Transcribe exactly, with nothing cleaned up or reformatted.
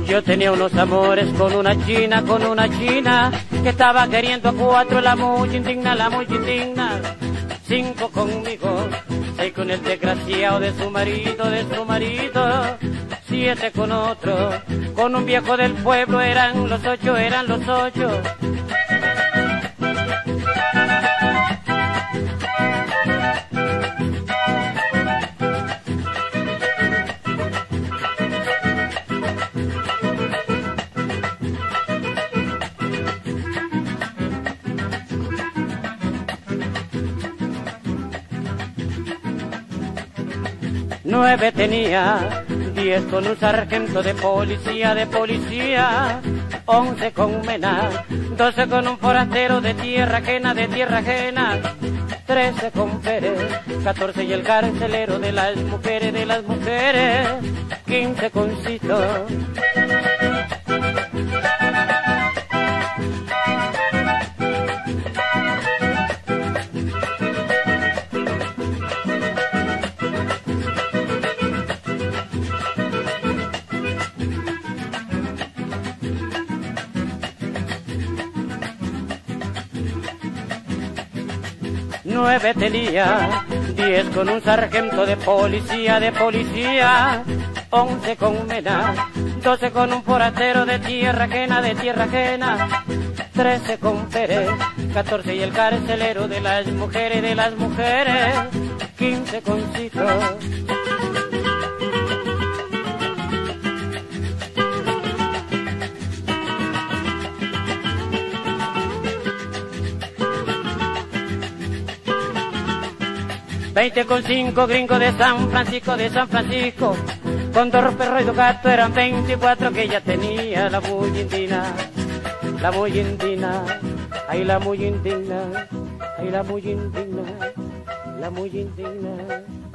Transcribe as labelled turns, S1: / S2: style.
S1: Yo tenía unos amores con una china, con una china, que estaba queriendo a cuatro, la muy indigna, la muy indigna. Cinco conmigo, seis con el desgraciado de su marido, de su marido. Siete con otro, con un viejo del pueblo, eran los ocho, eran los ocho. Nueve tenía, diez con un sargento de policía, de policía, once con Mena, doce con un forastero de tierra ajena, de tierra ajena, trece con Pérez, catorce y el carcelero de las mujeres, de las mujeres, quince con Cito. Nueve tenía, diez con un sargento de policía, de policía, once con Mena, doce con un forastero de tierra ajena, de tierra ajena, trece con Pérez, catorce y el carcelero de las mujeres, de las mujeres, quince con Cito. Veinte con cinco gringos de San Francisco, de San Francisco, con dos perros y dos gatos eran veinticuatro que ella tenía, la muy indina, la muy indina, ay la muy indina, ay la muy indina, la muy indina.